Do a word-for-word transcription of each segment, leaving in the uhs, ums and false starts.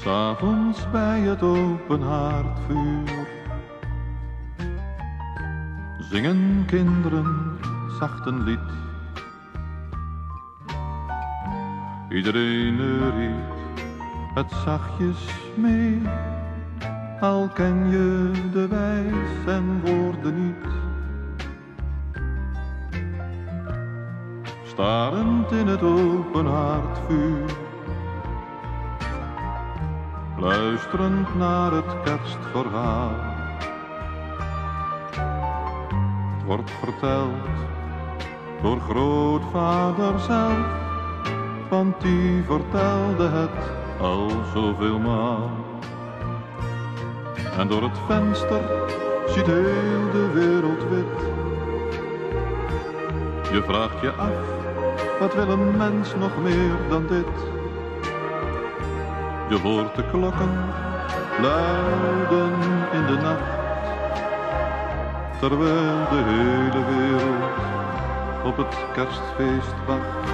'S'avonds bij het open haardvuur zingen kinderen zacht een lied. Iedereen neuriet het zachtjes mee, al ken je de wijs en woorden niet. Starend in het open haardvuur, luisterend naar het kerstverhaal. Het wordt verteld door grootvader zelf, want die vertelde het al zoveel maal. En door het venster ziet heel de wereld wit. Je vraagt je af, wat wil een mens nog meer dan dit? Je hoort de klokken luiden in de nacht, terwijl de hele wereld op het kerstfeest wacht.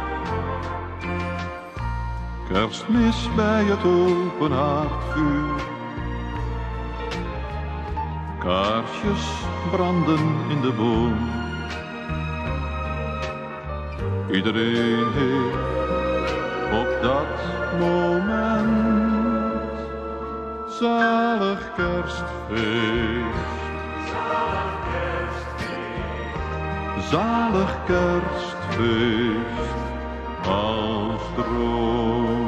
Kerstmis bij het open haardvuur, kaarsjes branden in de boom. Iedereen heeft op dat moment zalig kerstfeest. Zalig kerstfeest. Zalig kerstfeest als droom.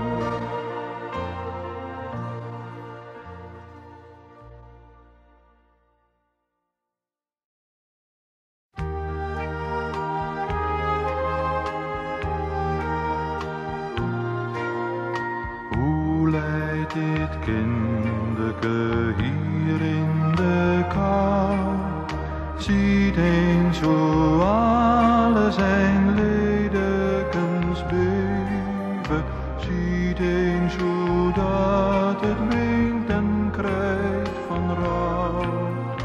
Dit kindeke hier in de kou ziet eens hoe alle zijn ledekens beven, ziet eens hoe dat het weent en krijgt van rouw.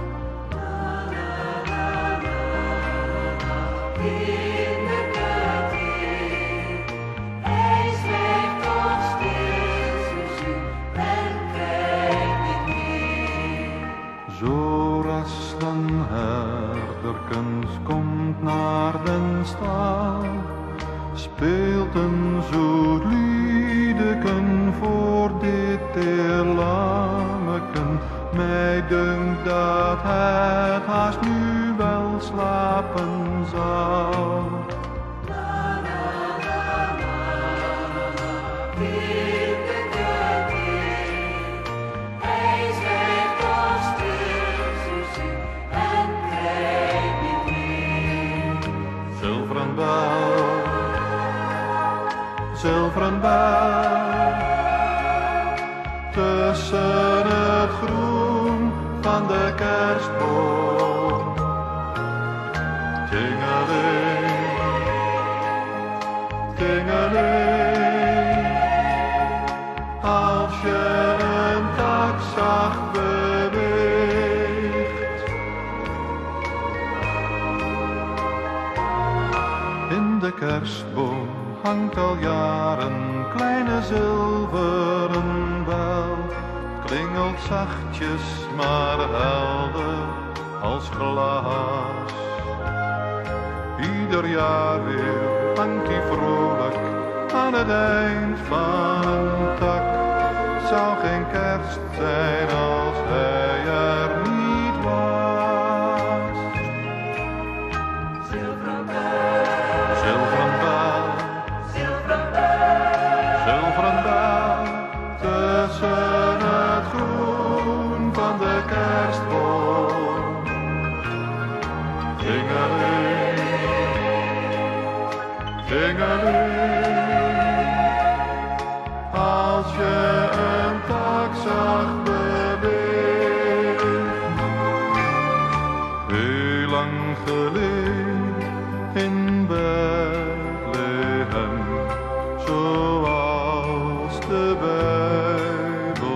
Zo ras een herderkens komt naar den stal, speelt een zoet liedeken voor dit teerlammeken. Mij dunkt dat het haast nu wel slapen zal. Zilveren bel, zilveren bel, tussen het groen van de kerstboom. Tingeling, tingeling, als je een tak zacht beweegt. In de kerstboom hangt al jaren kleine zilveren bel. Klingelt zachtjes maar helder als glas. Ieder jaar weer hangt hij vrolijk aan het eind van een tak. Zou geen kerst zijn als hij er niet was. Zilveren bel, zilveren bel, zilveren bel, zilveren bel, tussen het groen van de kerstboom. Tingeling, tingeling, als je een tak zacht beweegt. Heel lang geleden in Bethlehem, zoals de Bijbel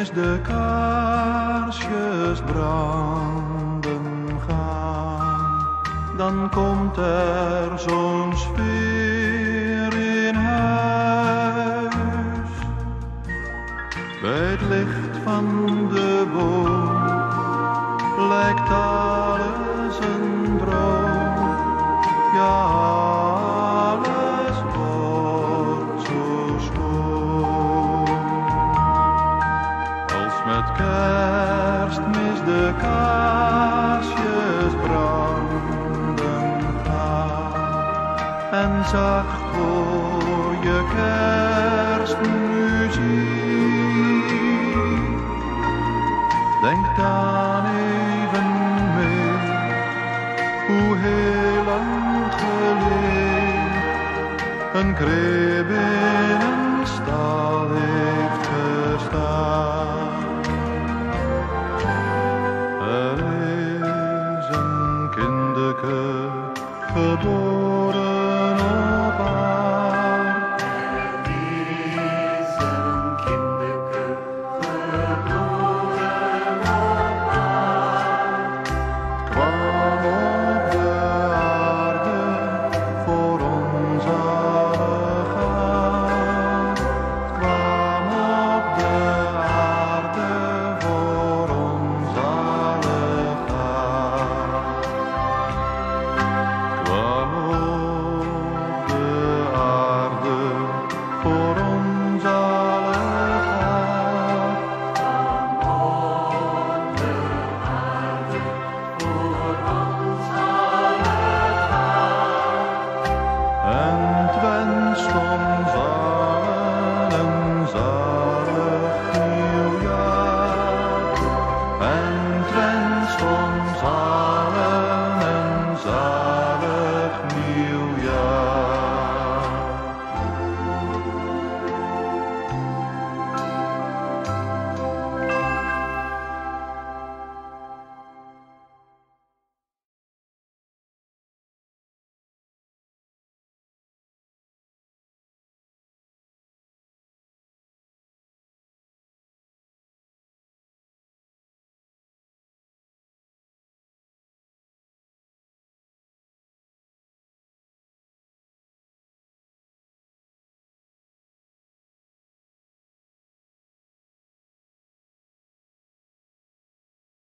mis de kaarsjes branden gaan, dan komt er zo'n sfeer in huis. Bij het licht van de boom lijkt alles een droom, ja, alles wordt zo schoon. Als met Kerstmis de kaarsjes branden gaan en zacht hoor je kerstmuziek, denk dan even mee hoe heel lang geleden een krib in een stal heeft gestaan. Er is een kindeke geboren